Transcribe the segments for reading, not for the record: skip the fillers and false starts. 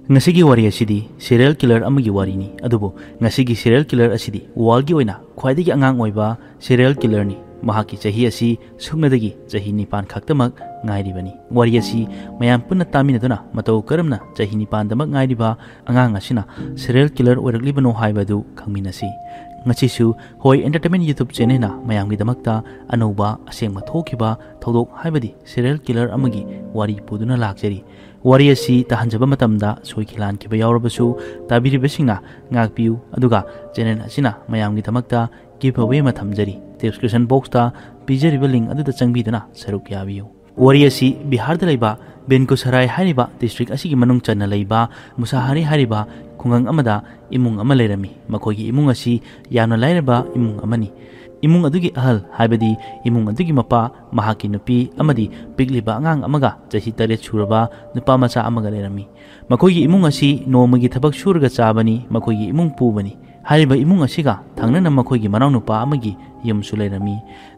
ngasi wari asidi serial killer amagi warini adubo ngasi serial killer asidi walgi oina khwaidagi angang oiba serial killer ni mahaki chahi asi sumnadagi chahi nipan khaktamak ngairibani wari asi mayam punna taminaduna matau karamna chahi nipan damak ngairiba angang asina serial killer oiraglibano haibadu khangminasi ngasi su hoi entertainment youtube channel na mayam gi damakta anoba asengma thokiba thodok haibadi serial killer amagi wari puduna lakjari wari asi tahanjaba matamda soikilan kiba yaurabasu tabiribasinga ngakpiu aduga channel asina mayam gi damakta giveaway mathamjari description box ta pijariba link aduda changbidana saruk yabiu wari asi bihar da laiba benkosarai hariba district asigi manung channa laiba musahari hariba khungang amada imung ama leirami makogi imung asi yamna lairaba imung amani imung adugi ahal haibadi imung adugi mapa mahaki nupi amadi pigliba angang amaga chahi tare churaba nupa macha amaga leirami makogi imung asi nomagi thabak surga chabani makogi imung pubani hariba imung asiga thangnana makogi manau nupa amagi yum sulairami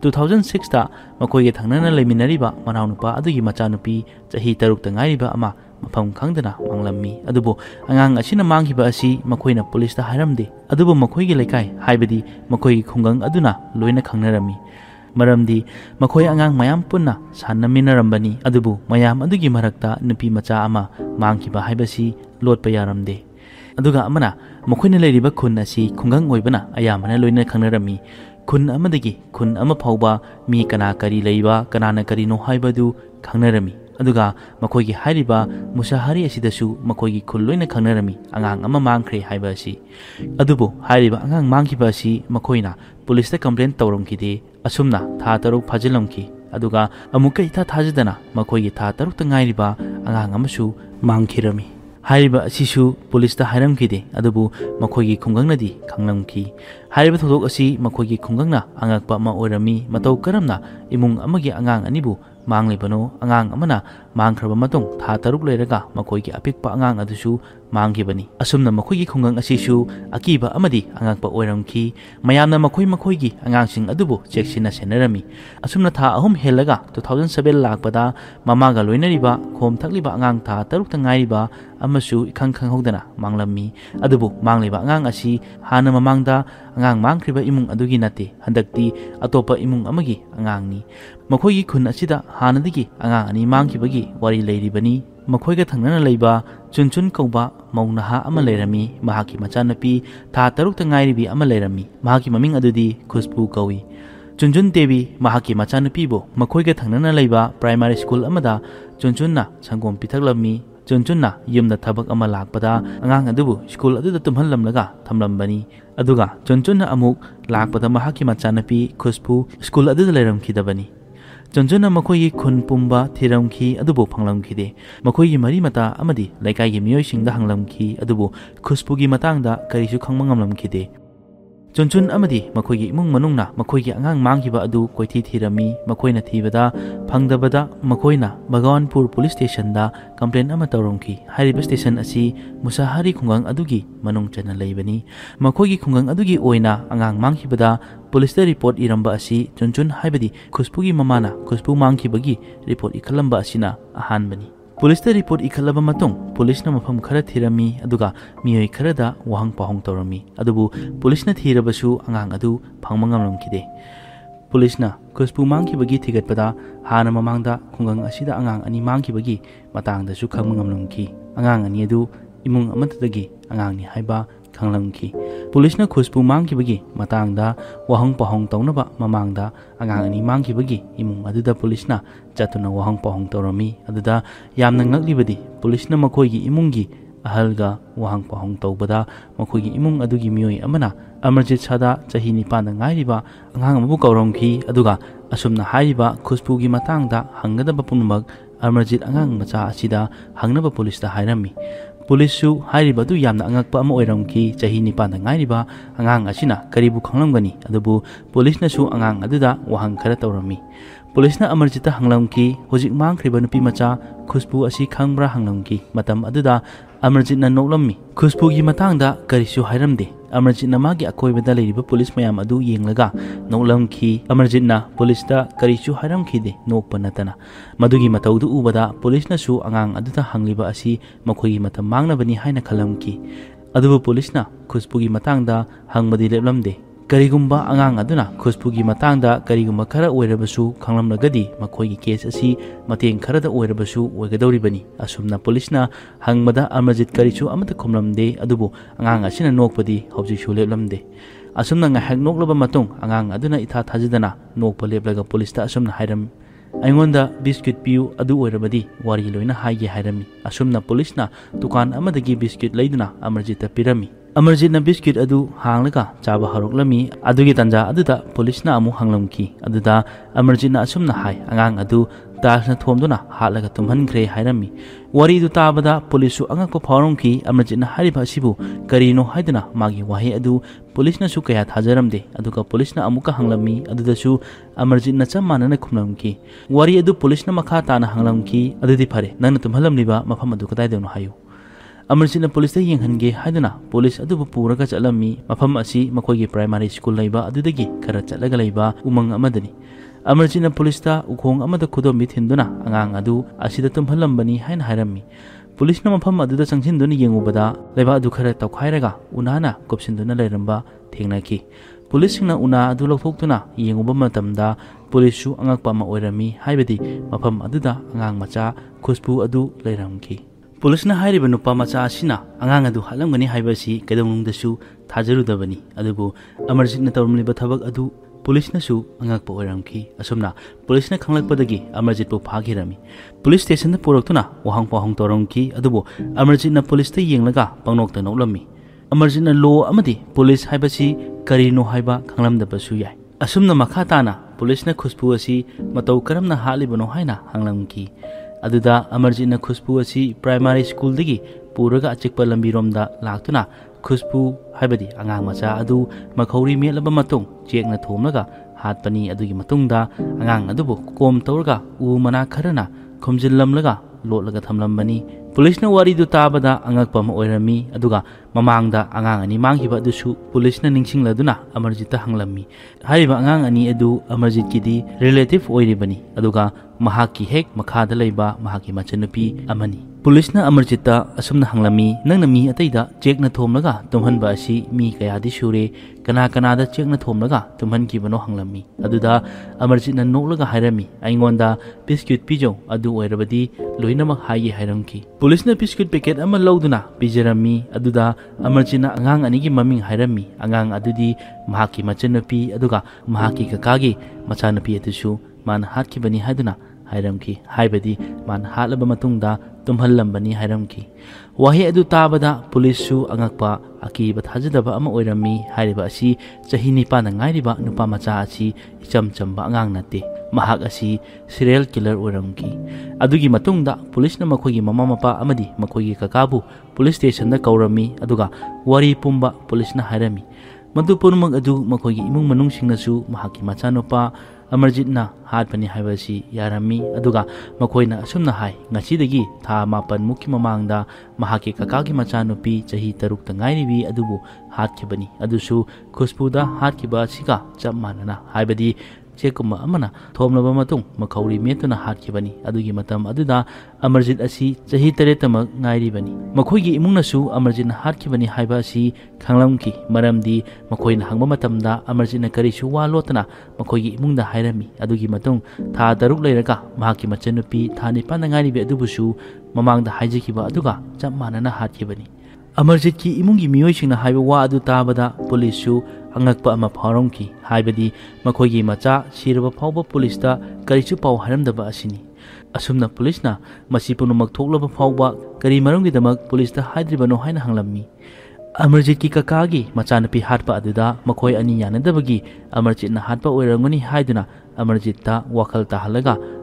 2006 ta makogi thangnana leiminariba manau nupa adugi macha nupi chahi taruk ta ngairiba ama mafam khangdana manglammi adubo angang asina manghiba asi makoina police ta hairamde adubo makoigi laikai haibadi makoigi khungang aduna loina khangnarami maramdi makoi angang mayam punna sannaminarambani adubu mayam adugi marakta nupi macha ama manghiba haibasi lotpa yaramde aduga amana makoina leiriba khun asi khungang oibana ayamana loina khangnarami khun amadagi khun ama phauba mi kana kari leiba kanana kari no haibadu khangnarami aduga makoigi hariba musahari asidasu makoigi khulloina khangnarami angang ama mangkhre haiba asi adubu hariba angang mangkhiba asi makoina police ta complaint tawromkide asumna tha taruk phajilamki aduga amukai tha thajidana makoigi tha taruk ta ngairiba angang amasu mangkhirami hariba asisu police ta hairamkide adubu makoigi khungangnadi khanglamki hariba thodok asi makoigi khungangna angakpa ma oirami matau karamna imung amagi angang anibu manglibano angang amana mangkhraba matung tha taruk leiraga makoigi apikpa angang adusu manggibani asumna makoigi khungang asisu akiba amadi angakpa oiramki mayamna makoigi angangsing adubu cheksina senarami asumna tha ahum helaga 2007 lakpada mamaga loinariba khom thakliba angang tha taruk ta ngairiba amasu ikhang khanghodana manglammi adubu mangliba angang asi hana mamangda angang mangkhriba imung adugi nate handakti atopa imung amagi angangni makoigi khun asida hanadigi angang ani mangkhibagi wari leiribani makoiga thangnana leiba chunchun kauba maunaha ama leirami mahaki machanapi tha taruk ta ngairibi ama leirami mahaki maming adudi khusbu kawi chunchun devi mahaki machanapi bo makoiga thangnana leiba primary school amada chunchunna sangom pithaklami chunchunna yumda thabak ama lakpada angang adubu school aduda tumhallamlaga thamlambani aduga chunchunna amuk lakpada mahaki machanapi khusbu school aduda leiramkhidabani chunchunna makoigi khun pumba thiramki adubu phanglamkhide makoigi mari mata amadi laikai gi miyoi singda hanglamki adubu khuspugi matangda karisu khangmangamlamkhide chunchun amadi makoigi imung manungna makoigi angang manghiba adu koithi thirami makoina thibada phangdabada makoina bagawanpur police station da complaint ama tawromki hariba station asi musahari khungang adugi manung chana leibani makoigi khungang adugi oina angang manghibada police da report iramba asi chunchun haibadi khuspugi mamana khuspu manghibagi report ikhalamba asina ahanbani police da report ikhalaba matung police na mafam khara thirami aduga miyoi khara da wahang pahong tawrami adubu police na thirabasu angang adu phangmangamlamkide police na khuspu mangkhibagi thigatpada hana mamangda khungang asida angang ani mangkhibagi matangda su khangmangamlamki angang ani adu imung amatadagi angang ni haiba khanglamki police na khuspu mangkhibagi matangda wahang pahong tawnaba mamangda angang ani mangkhibagi imung aduda police na chatuna wahang pahong tawrami aduda yamna ngaklibadi police na makoigi imungi ahalga wahang pahong tawbada makoigi imung adugi miyoi amana Amarjit sada chahi nipan da ngairiba angang amabu kauromki aduga asumna haiba khuspugi matangda hangadaba punmak Amarjit angang macha asida hangnaba police da hairami police su hairiba du yamna angakpa ama oiramki chahi nipan da ngairiba angang asina karibu khanglamgani adubu police na su angang aduda wahang khara tawrami police na Amarjita hanglamki hojik mangkhriba nupi macha khuspu asi khangbra hanglamki matam aduda Amarjit na noklammi khuspugi matangda karisu hairamde अमरजीतना मागी अकोइबदा लेरिबा police मयाम अदु येंगलगा नोकलमखी अमरजीतना पुलिसदा करिचु हारमखीदे नोकपा नतना मदुगी मतौदु उबदा पुलिसनासु अंगांग अदुदा हंगलिबा असि मखोइगी मतम मांगनबनी हाइना खलमखी अदुबु पुलिसना खुशबुगी मतंगदा हंगबदी लेबलमदे करिगुम्बा अंगांग अदुना खुशबुगी मतंगदा करिगुम्बा खरा ओइरबसु खंगलमलगदी मखोइगी case असि मतेंग खरादा ओइरबसु ओइगदौरिबनी असुमना पुलिसना हंगबदा अमरजीत करिचु अमत खुमलमदे अदुबु अंगांग असिना नोकपदी हौजिसु लेबलमदे असुमना ngaihak noklaba matung angang aduna itha thajidana nokpa lepलाga पुलिसता असुमना हाइरम अइंगोंदा बिस्किट पियु अदु ओइरबदी वारी लोइना हाइगे हाइरमी असुमना पुलिसना दुकान अमदगी बिस्किट लैदना अमरजीत पिरमी अमरजीतना बिस्किट अदु हांगलगा चाबा हरोक्लमी अदुगी तंजा अदुदा पुलिसना अमु हांगलमकी अदुदा अमरजीतना असुमना हाइ अंगांग अदु तासना थोमदुना हालगा तुमहनख्रे हाइरमी वारी दु ताबदा पुलिसु अंगको फावरमकी अमरजीतना हारिबा सिबु करिनो हाइदना मागी वाहे अदु पुलिसना सु कया थाजरमदे अदुगा पुलिसना अमुका हांगलमी अदुदसु अमरजीतना चमानना खुमलमकी वारी अदु पुलिसना मखा ताना हांगलमकी अदुदि फरे नंना तुमहलमलिबा मफम अदु कदाइदनो हायु अमरजीतना पुलिस येंहनगे हाइदना पुलिस अदुबु पुरगा चलमी मफम असि मखोइगी प्राइमरी स्कूल लैबा अदुदगी खरा चलगा लैबा उमंग अमदनी अमरजीतना पुलिसता उखोंग अमद खुदोमि थिंदुना अंगांग अदु असिदा तुमहलमबनी हाइन हाइरमी पुलिसना मफम अदुदा चंगसिनदुना येंगुबदा लैबा अदु खरा तौखाइरगा उनाना कुपसिनदुना लैरंबा थेंगनाकी पुलिसना उना अदु लौथोक्तुना येंगुबा मतमदा पुलिसु अंगकपा मा ओइरमी हाइबदी मफम अदुदा अंगांग मचा खुशबु अदु लैरमकी पुलिसना हाइरिबा नुपा मचा असिना अंगांग अदु हालमगनी हाइबसी कदौनुंगदसु थाजरुदबनी अदुबु अमरजीतना तौरमलिबा थबक अदु पुलिसनासु अंगकपा ओइरमकी असुमना पुलिसना खंगलकपदगी अमरजीतपु फागिरमी पुलिस स्टेशन पुरक्तुना वहांग पाहंग तौरमकी अदुबु अमरजीतना पुलिसता येंगलगा पंगनोकता नोकलमी अमरजीतना लो अमदि पुलिस हाइबसी करिनो हाइबा खंगलमदबसु याय असुमना मखा ताना पुलिसना खुशबु असि मतौ करमना हालिबनो हाइना हंगलमकी अदुदा अमरजीतना खुशबु असि प्राइमरी स्कूल दगी पुरगा अचिकपा लंबिरोमदा लाक्तुना खुशबु हाइबदी अंगांग मचा अदु मखौरी मेलबा मतुंग चेकना थोमलगा हातपनी अदुगी मतुंगदा अंगांग अदुबु कोम तौरगा उ मना खरना खुमजिल्लमलगा लोटलगा थमलंबनी पुलिसना वारीदु ताबदा अंगकपा मा ओइरमी अदुगा ममांगदा अंगांग अनि मांगिबा अदुसु पुलिसना निंगसिंगलदुना अमरजीत हंगलमी हारिबा अंगांग अनि अदु अमरजीत किदी रिलेटिव ओइरिबनी अदुगा महाकी हेक मखादा लैबा महाकी मचनुपी अमनी पुलिसना अमरजीत असुमना हंगलमी नंगना मी अतैदा चेकना थोमलगा तुमहनबा असि मी कयादि सुरे कना कनादा चेकना थोमलगा तुमहनकीबनो हंगलमी अदुदा अमरजीतना नोकलगा हाइरमी अइंगोंदा बिस्किट पिजौ अदु ओइरबदी लोइनमक हाइगे हाइरमकी पुलिसना बिस्किट पैकेट अमा लौदुना पिजरमी अदुदा अमरजीतना अंगांग अनिगी ममिंग हाइरमी अंगांग अदुदी महाकी मचनुपी अदुगा महाकी ककागी मचानुपी अदुसु मान हातकीबनी हाइदुना हाइरमकी हाइबदी मान हालबा मतुंगदा तुमहलंबनी हाइरमकी वाहे अदु ताबदा पुलिसु अंगकपा अकीबा थाजदबा अमा ओइरमी हाइरिबा असि चही निपाना ngairiba नुपा मचा असि इचम चंबा अंगांग नते महाक असि सीरियल किलर ओइरमकी अदुगी मतुंगदा पुलिसना मखोगी ममा मपा अमदी मखोगी ककाबु पुलिस स्टेशन दा कौरमी अदुगा वारी पुंबा पुलिसना हाइरमी मदु पुनमक अदु मखोगी इमुंग मनुंगसिंगसु महाकी मचानुपा अमरजीतना हातपनी हाइबसी यारमी अदुगा मखोइना असुमना हाइ ngachidagi tha mapan mukhi mamangda mahaki kakagi machanupi chahi 6 ta ngairibi adubu hatkibani adusu khushbuda hatkiba sika chammanana haibadi chekuma amana thomlaba matung makhauri metuna hatkibani adugi matam aduda Amarjit असी चही 3 तमक ngairibani मखोइगी इमुंगनासु अमरजीतना हातखिबनी हाइबा असि खंगलमकी मरमदी मखोइना हंगबा मतमदा अमरजीतना करिसु वा लोतना मखोइगी इमुंगदा हाइरमी अदुगी मतुंग था 6 लेरगा महाकी मचनुपी था 9 ngairibi अदुबुसु ममांगदा हाइजिखिबा अदुगा चममानना हातखिबनी अमरजीत की इमुंगी मियोइसिंगना हाइबा वा अदु ताबदा पुलिसु अंगकपा अमा फावरमकी हाइबदी मखोइगी मचा सिरबा फावबा पुलिसता करिसु पाव हारमदबा असिनी असुमना पुलिसना मसी पुनमक थोकलबा फावबा करी मरमगिदमक पुलिसता हाइद्रिबनो हाइना हंगलम्मी अमरजीत की ककागी मचानपी हाटपा अदुदा मखोइ अनि यानदबगी अमरजीतना हाटपा ओइरंगनी हाइदुना अमरजीतता वाखल ताहलगा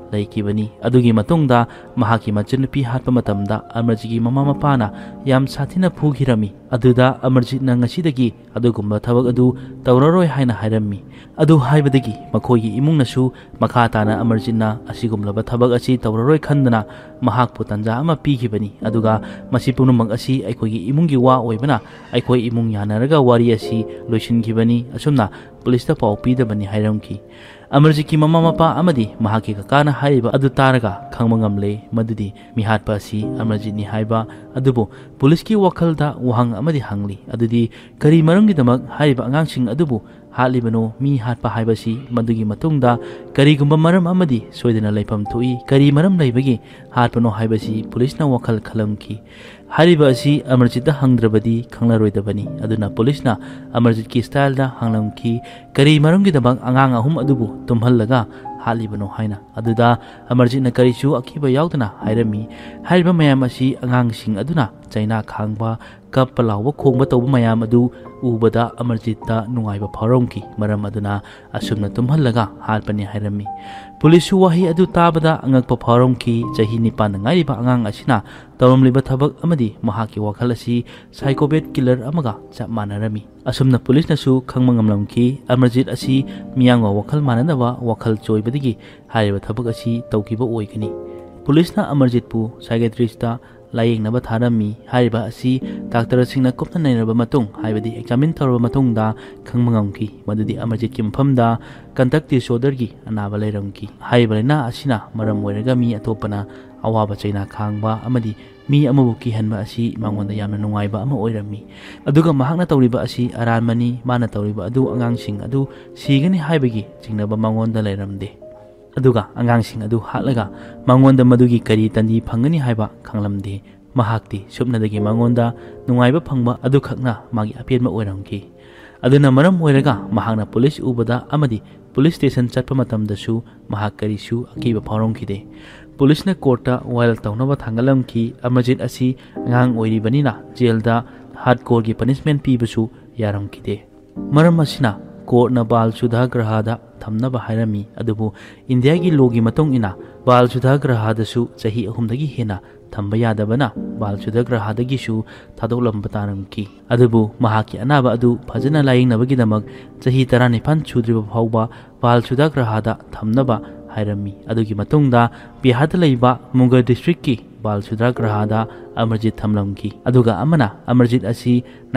ꯂꯩꯈꯤꯕꯅꯤ ꯑꯗꯨꯒꯤ ꯃꯇꯨꯡꯗ ꯃꯍꯥꯛꯀꯤ ꯃꯆꯟꯅꯨꯄꯤ ꯍꯥꯠꯄ ꯃꯇꯝꯗ ꯑꯃꯔꯖꯤꯠꯀꯤ ꯃꯃꯥ ꯃꯄꯥꯅ ꯌꯥꯝ ꯁꯥꯊꯤꯅ ꯐꯨꯈꯤꯔꯝꯃꯤ ꯑꯗꯨꯗ ꯑꯃꯔꯖꯤꯠꯅ ꯉꯁꯤꯗꯒꯤ ꯑꯗꯨꯒꯨꯝꯕ ꯊꯕꯛ ꯑꯗꯨ ꯇꯧꯔꯔꯣꯏ ꯍꯥꯏꯅ ꯍꯥꯏꯔꯝꯃꯤ ꯑꯗꯨ ꯍꯥꯏꯕꯗꯒꯤ ꯃꯈꯣꯏꯒꯤ ꯏꯃꯨꯡꯅꯁꯨ ꯃꯈꯥ ꯇꯥꯅ ꯑꯃꯔꯖꯤꯠꯅ ꯑꯁꯤꯒꯨꯝꯂꯕ ꯊꯕꯛ ꯑꯁꯤ ꯇꯧꯔꯔꯣꯏ ꯈꯟꯗꯅ ꯃꯍꯥꯛꯄꯨ ꯇꯥꯟꯖꯥ ꯑꯃ ꯄꯤꯈꯤꯕꯅꯤ ꯑꯗꯨꯒ ꯃꯁꯤ ꯄꯨꯝꯅꯃꯛ ꯑꯁꯤ ꯑꯩꯈꯣꯏꯒꯤ ꯏꯃꯨꯡꯒꯤ ꯋꯥ ꯑꯣꯏꯕꯅ ꯑꯩꯈꯣꯏ ꯏꯃꯨꯡ ꯌꯥꯅꯔꯒ ꯋꯥꯔꯤ ꯑꯁꯤ ꯂꯣꯏꯁꯤꯟꯈꯤꯕꯅꯤ ꯑꯁꯨꯝꯅ ꯄꯨꯂꯤꯁꯇ ꯄꯥꯎ ꯄꯤꯗꯕꯅꯤ ꯍꯥꯏꯔꯝꯈꯤ ꯑꯃꯔꯖꯤꯠꯀꯤ ꯃꯃꯥ ꯃꯄꯥ ꯑꯃꯗꯤ ꯃꯍꯥꯛꯀꯤ ꯀꯀꯥꯅ ꯍꯥꯏꯔꯤꯕ ꯑꯗꯨ ꯇꯥꯔꯒ ꯈꯪꯕ ꯉꯝꯂꯦ ꯃꯗꯨꯗꯤ ꯃꯤꯍꯥꯠꯄ ꯑꯁꯤ ꯑꯃꯔꯖꯤꯠꯅꯤ ꯍꯥꯏꯕ ꯑꯗꯨꯕꯨ ꯄꯨꯂꯤꯁꯀꯤ ꯋꯥꯈꯜꯗ ꯋꯥꯍꯪ ꯑꯃꯗꯤ ꯍꯪꯂꯤ ꯑꯗꯨꯗꯤ ꯀꯔꯤ ꯃꯔꯝꯒꯤꯗꯃꯛ ꯍꯥꯏꯔꯤꯕ ꯑꯉꯥꯡꯁꯤꯡ ꯑꯗꯨꯕꯨ ꯍꯥꯠꯂꯤꯕꯅꯣ ꯃꯤ ꯍꯥꯠꯄ ꯍꯥꯏꯕꯁꯤ ꯃꯗꯨꯒꯤ ꯃꯇꯨꯡꯗ ꯀꯔꯤꯒꯨꯝꯕ ꯃꯔꯝ ꯑꯃꯗꯤ ꯁꯣꯏꯗꯅ ꯂꯩꯐꯝ ꯊꯣꯛꯏ ꯀꯔꯤ ꯃꯔꯝ ꯂꯩꯕꯒꯤ ꯍꯥꯠꯄꯅꯣ ꯍꯥꯏꯕꯁꯤ ꯄꯨꯂꯤꯁꯅ ꯋꯥꯈꯜ ꯈꯜꯂꯝꯈꯤ ꯍꯥꯏꯔꯤꯕ ꯑꯁꯤ ꯑꯃꯔꯖꯤꯠꯇ ꯍꯪꯗ꯭ꯔꯕꯗꯤ ꯈꯪꯂꯔꯣꯏꯗꯕꯅꯤ ꯑꯗꯨꯅ ꯄꯨꯂꯤꯁꯅ ꯑꯃꯔꯖꯤꯠꯀꯤ ꯁ꯭ꯇꯥꯏꯜꯗ ꯍꯪꯂꯝꯈꯤ ꯀꯔꯤ ꯃꯔꯝꯒꯤꯗꯃꯛ ꯑꯉꯥꯡ ꯑꯍꯨꯝ ꯑꯗꯨꯕꯨ ꯇꯨꯝꯍꯜꯂꯒ ꯍꯥꯠꯂꯤꯕꯅꯣ ꯍꯥꯏꯅ ꯑꯗꯨꯗ ꯑꯃꯔꯖꯤꯠꯅ ꯀꯔꯤꯁꯨ ꯑꯀꯤꯕ ꯌꯥꯎꯗꯅ ꯍꯥꯏꯔꯝꯃꯤ ꯍꯥꯏꯔꯤꯕ ꯃꯌꯥꯝ ꯑꯁꯤ ꯑꯉꯥꯡꯁꯤꯡ ꯑꯗꯨꯅ ꯆꯩꯅꯥ ꯈꯥꯡꯕ ꯀꯞꯄ ꯂꯥꯎꯕ ꯈꯣꯡꯕ ꯇꯧꯕ ꯃꯌꯥꯝ ꯑꯗꯨ ꯎꯕꯗ ꯑꯃꯔꯖꯤꯠꯇ ꯅꯨꯡꯉꯥꯏꯕ ꯐꯥꯎꯔꯝꯈꯤ ꯃꯔꯝ ꯑꯗꯨꯅ ꯑꯁꯨꯝꯅ ꯇꯨꯝꯍꯜꯂꯒ ꯍꯥꯠꯄꯅꯤ ꯍꯥꯏꯔꯝꯃꯤ ꯄꯨꯂꯤꯁꯁꯨ ꯋꯥꯍꯩ ꯑꯗꯨ ꯇꯥꯕꯗ ꯑꯉꯛꯄ ꯐꯥꯎꯔꯝꯈꯤ ꯆꯍꯤ 9ꯗ ꯉꯥꯏꯔꯤꯕ ꯑꯉꯥꯡ ꯑꯁꯤꯅ ꯇꯧꯔꯝꯂꯤꯕ ꯊꯕꯛ ꯑꯃꯗꯤ ꯃꯍꯥꯛꯀꯤ ꯋꯥꯈꯜ ꯑꯁꯤ ꯁꯥꯏꯀꯣꯄꯦꯠ ꯀꯤꯂꯔ ꯑꯃꯒ ꯆꯞ ꯃꯥꯟꯅꯔꯝꯃꯤ ꯑꯁꯨꯝꯅ ꯄꯨꯂꯤꯁꯅꯁꯨ ꯈꯪꯕ ꯉꯝꯂꯝꯈꯤ ꯑꯃꯔꯖꯤꯠ ꯑꯁꯤ ꯃꯤꯌꯥꯝꯒ ꯋꯥꯈꯜ ꯃꯥꯟꯅꯗꯕ ꯋꯥꯈꯜ ꯆꯣꯏꯕꯗꯒꯤ ꯍꯥꯏꯔꯤꯕ ꯊꯕꯛ ꯑꯁꯤ ꯇꯧꯈꯤꯕ ꯑꯣꯏꯒꯅꯤ ꯄꯨꯂꯤꯁꯅ ꯑꯃꯔꯖꯤꯠꯄꯨ ꯁꯥꯏꯀꯦꯇ꯭ꯔꯤꯁꯇ ꯂꯥꯌꯦꯡꯅꯕ ꯊꯥꯔꯝꯃꯤ ꯍꯥꯏꯔꯤꯕ ꯑꯁꯤ ꯗꯥꯛꯇꯔꯁꯤꯡꯅ ꯀꯨꯞꯅ ꯅꯩꯅꯔꯕ ꯃꯇꯨꯡ ꯍꯥꯏꯕꯗꯤ ꯑꯦꯛꯖꯥꯃꯤꯟ ꯇꯧꯔꯕ ꯃꯇꯨꯡꯗ ꯈꯪꯕ ꯉꯝꯈꯤ ꯃꯗꯨꯗꯤ ꯑꯃꯔꯖꯤꯠꯀꯤ ꯃꯐꯝꯗ ꯀꯟꯇꯛ ꯗꯤꯁꯑꯣꯔꯗꯔꯒꯤ ꯑꯅꯥꯕ ꯂꯩꯔꯝꯈꯤ ꯍꯥꯏꯔꯤꯕ ꯂꯩꯅꯥ ꯑꯁꯤꯅ ꯃꯔꯝ ꯑꯣꯏꯔꯒ ꯃꯤ ꯑꯇꯣꯞꯄꯅ ꯑꯋꯥꯕ ꯆꯩꯅꯥ ꯈꯥꯡꯕ ꯑꯃꯗꯤ ꯃꯤ ꯑꯃꯕꯨ ꯀꯤꯍꯟꯕ ꯑꯁꯤ ꯃꯉꯣꯟꯗ ꯌꯥꯝꯅ ꯅꯨꯡꯉꯥꯏꯕ ꯑꯃ ꯑꯣꯏꯔꯝꯃꯤ ꯑꯗꯨꯒ ꯃꯍꯥꯛꯅ ꯇꯧꯔꯤꯕ ꯑꯁꯤ ꯑꯔꯥꯟꯕꯅꯤ ꯃꯥꯅ ꯇꯧꯔꯤꯕ ꯑꯗꯨ ꯑꯉꯥꯡꯁꯤꯡ ꯑꯗꯨ ꯁꯤꯒꯅꯤ ꯍꯥꯏꯕꯒꯤ ꯆꯤꯡꯅꯕ ꯃꯉꯣꯟꯗ ꯂꯩꯔꯝꯗꯦ ꯑꯗꯨꯒ ꯑꯉꯥꯡꯁꯤꯡ ꯑꯗꯨ ꯍꯥꯠꯂꯒ ꯃꯉꯣꯟꯗ ꯃꯗꯨꯒꯤ ꯀꯔꯤ ꯇꯟꯗꯤ ꯐꯪꯒꯅꯤ ꯍꯥꯏꯕ ꯈꯪꯂꯝꯗꯦ ꯃꯍꯥꯛꯇꯤ ꯁꯨꯞꯅꯗꯒꯤ ꯃꯉꯣꯟꯗ ꯅꯨꯡꯉꯥꯏꯕ ꯐꯪꯕ ꯑꯗꯨꯈꯛꯅ ꯃꯥꯒꯤ ꯑꯄꯦꯟꯕ ꯑꯣꯏꯔꯝꯈꯤ ꯑꯗꯨꯅ ꯃꯔꯝ ꯑꯣꯏꯔꯒ ꯃꯍꯥꯛꯅ ꯄꯨꯂꯤꯁ ꯎꯕꯗ ꯑꯃꯗꯤ ꯄꯨꯂꯤꯁ ꯁ꯭ꯇꯦꯁꯟ ꯆꯠꯄ ꯃꯇꯝꯗꯁꯨ ꯃꯍꯥꯛ ꯀꯔꯤꯁꯨ ꯑꯀꯤꯕ ꯐꯥꯎꯔꯝꯈꯤꯗꯦ ꯄꯨꯂꯤꯁꯅ ꯀꯣꯔꯠꯇ ꯋꯥꯌꯦꯜ ꯇꯧꯅꯕ ꯊꯥꯡꯒꯠꯂꯝꯈꯤ ꯑꯃꯔꯖꯤꯠ ꯑꯁꯤ ꯑꯉꯥꯡ ꯑꯣꯏꯔꯤꯕꯅꯤꯅ ꯖꯦꯜꯗ ꯍꯥꯔꯗꯀꯣꯔꯒꯤ ꯄꯅꯤꯁꯃꯦꯟꯠ ꯄꯤꯕꯁꯨ ꯌꯥꯔꯝꯈꯤꯗꯦ ꯃꯔꯝ ꯑꯁꯤꯅ ꯀꯣꯔꯠꯅ ꯕꯥꯜ ꯁꯨꯙꯥꯒ꯭ꯔꯍꯗ ꯊꯝꯅꯕ ꯍꯥꯏꯔꯝꯃꯤ ꯑꯗꯨꯕꯨ ꯏꯟꯗꯤꯌꯥꯒꯤ ꯂꯣꯒꯤ ꯃꯇꯨꯡ ꯏꯟꯅ ꯕꯥꯜ ꯁꯨꯙꯥꯒ꯭ꯔꯍꯗꯁꯨ ꯆꯍꯤ 3ꯗꯒꯤ ꯍꯦꯟꯅ ꯊꯝꯕ ꯌꯥꯗꯕꯅ ꯕꯥꯜ ꯁꯨꯙꯥꯒ꯭ꯔꯍꯗꯒꯤꯁꯨ ꯊꯥꯗꯣꯛꯂꯝꯕ ꯇꯥꯔꯝꯈꯤ ꯑꯗꯨꯕꯨ ꯃꯍꯥꯛꯀꯤ ꯑꯅꯥꯕ ꯑꯗꯨ ꯐꯖꯅ ꯂꯥꯌꯦꯡꯅꯕꯒꯤꯗꯃꯛ ꯆꯍꯤ 19 ꯁꯨꯗ꯭ꯔꯤꯕ ꯐꯥꯎꯕ ꯕꯥꯜ ꯁꯨꯙꯥꯒ꯭ꯔꯍꯗ ꯊꯝꯅꯕ ꯍꯥꯏꯔꯝꯃꯤ ꯑꯗꯨꯒꯤ ꯃꯇꯨꯡꯗ ꯕꯤꯍꯥꯔꯗ ꯂꯩꯕ ꯃꯨꯡꯒꯔ ꯗꯤꯁꯇ꯭ꯔꯤꯛꯀꯤ ꯕꯥꯜ ꯁꯨꯙꯥꯒ꯭ꯔꯍꯗ ꯑꯃꯔꯖꯤꯠ ꯊꯝꯂꯝꯈꯤ ꯑꯗꯨꯒ ꯑꯃꯅ ꯑꯃꯔꯖꯤꯠ ꯑꯁꯤ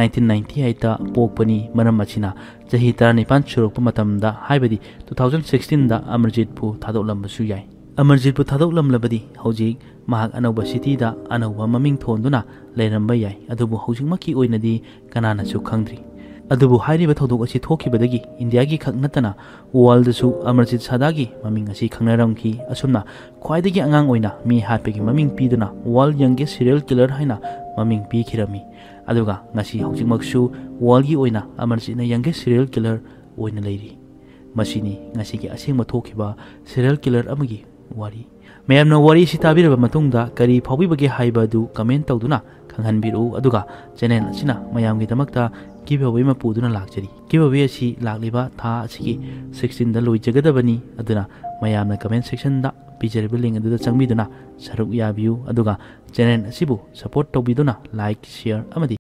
1998ꯗ ꯄꯣꯛꯄꯅꯤ ꯃꯔꯝ ꯑꯁꯤꯅ ꯆꯍꯤ 19 ꯁꯨꯔꯛꯄ ꯃꯇꯝꯗ ꯍꯥꯏꯕꯗꯤ 2016ꯗ ꯑꯃꯔꯖꯤꯠꯄꯨ ꯊꯥꯗꯣꯛꯂꯝꯕꯁꯨ ꯌꯥꯏ ꯑꯃꯔꯖꯤꯠꯄꯨ ꯊꯥꯗꯣꯛꯂꯝꯂꯕꯗꯤ ꯍꯧꯖꯤꯛ ꯃꯍꯥꯛ ꯑꯅꯧꯕ ꯁꯤꯇꯤꯗ ꯑꯅꯧꯕ ꯃꯃꯤꯡ ꯊꯣꯟꯗꯨꯅ ꯂꯩꯔꯝꯕ ꯌꯥꯏ ꯑꯗꯨꯕꯨ ꯍꯧꯖꯤꯛꯃꯛꯀꯤ ꯑꯣꯏꯅꯗꯤ ꯀꯅꯥꯅꯁꯨ ꯈꯪꯗ꯭ꯔꯤ ꯑꯗꯨꯕꯨ ꯍꯥꯏꯔꯤꯕ ꯊꯧꯗꯣꯛ ꯑꯁꯤ ꯊꯣꯛꯈꯤꯕꯗꯒꯤ ꯏꯟꯗꯤꯌꯥꯒꯤ ꯈꯛ ꯅꯠꯇꯅ ꯋꯥꯔꯜꯗꯁꯨ ꯑꯃꯔꯖꯤꯠ ꯁꯥꯗꯥꯒꯤ ꯃꯃꯤꯡ ꯑꯁꯤ ꯈꯪꯅꯔꯝꯈꯤ ꯑꯁꯨꯝꯅ ꯈ꯭ꯋꯥꯏꯗꯒꯤ ꯑꯉꯥꯡ ꯑꯣꯏꯅ ꯃꯤ ꯍꯥꯠꯄꯒꯤ ꯃꯃꯤꯡ ꯄꯤꯗꯨꯅ ꯋꯥꯔꯜꯗ ꯌꯪꯒꯦꯁ ꯁꯤꯔꯤꯌꯦꯜ ꯀꯤꯂꯔ ꯍꯥꯏꯅ ꯃꯃꯤꯡ ꯄꯤꯈꯤꯔꯝꯃꯤ ꯑꯗꯨꯒ ꯉꯁꯤ ꯍꯧꯖꯤꯛꯃꯛꯁꯨ ꯋꯥꯔꯜꯗꯒꯤ ꯑꯣꯏꯅ ꯑꯃꯔꯖꯤꯠꯅ ꯌꯪꯒꯦꯁ ꯁꯤꯔꯤꯌꯦꯜ ꯀꯤꯂꯔ ꯑꯣꯏꯅ ꯂꯩꯔꯤ ꯃꯁꯤꯅꯤ ꯉꯁꯤꯒꯤ ꯑꯁꯦꯡꯕ ꯊꯣꯛꯈꯤꯕ ꯁꯤꯔꯤꯌꯦꯜ ꯀꯤꯂꯔ ꯑꯃꯒꯤ ꯋꯥꯔꯤ ꯃꯌꯥꯝꯅ ꯋꯥꯔꯤ ꯑꯁꯤ ꯇꯥꯕꯤꯔꯕ ꯃꯇꯨꯡꯗ ꯀꯔꯤ ꯐꯥꯎꯕꯤꯕꯒꯦ ꯍꯥꯏꯕ ꯑꯗꯨ ꯀꯃꯦꯟꯠ ꯇꯧꯗꯨꯅ ꯈꯪꯍꯟꯕꯤꯔꯛꯎ ꯑꯗꯨꯒ ꯆꯦꯅꯦꯜ ꯑꯁꯤꯅ ꯃꯌꯥꯝꯒꯤꯗꯃꯛꯇ ꯒꯤꯚꯑꯋꯦ ꯑꯃ ꯄꯨꯗꯨꯅ ꯂꯥꯛꯆꯔꯤ ꯒꯤꯚꯑꯋꯦ ꯑꯁꯤ ꯂꯥꯛꯂꯤꯕ ꯊꯥ ꯑꯁꯤꯒꯤ 16ꯗ ꯂꯣꯏꯖꯒꯗꯕꯅꯤ ꯑꯗꯨꯅ ꯃꯌꯥꯝꯅ ꯀꯃꯦꯟꯠ ꯁꯦꯛꯁꯟꯗ ꯄꯤꯖꯔꯤꯕ ꯂꯤꯡꯛ ꯑꯗꯨꯗ ꯆꯪꯕꯤꯗꯨꯅ ꯁꯔꯨꯛ ꯌꯥꯕꯤꯌꯨ ꯑꯗꯨꯒ ꯆꯦꯅꯦꯜ ꯑꯁꯤꯕꯨ ꯁꯄꯣꯔꯠ ꯇꯧꯕꯤꯗꯨꯅ ꯂꯥꯏꯛ ꯁꯦꯌꯔ ꯑꯃꯗꯤ